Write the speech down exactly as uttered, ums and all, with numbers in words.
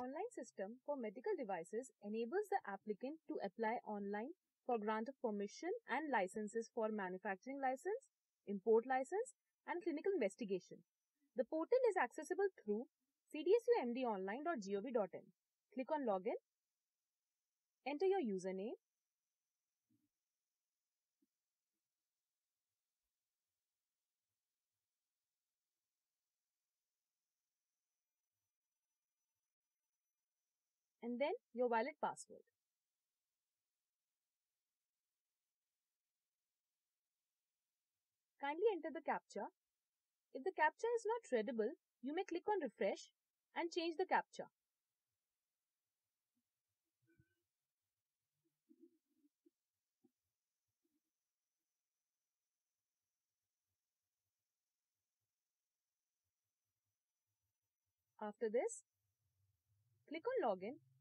online system for medical devices enables the applicant to apply online for grant of permission and licenses for manufacturing license, import license, and clinical investigation. The portal is accessible through c d s u m d online dot gov dot in. Click on Login. Enter your username. And then your valid password. Kindly enter the CAPTCHA. If the CAPTCHA is not readable, you may click on Refresh and change the CAPTCHA. After this, click on Login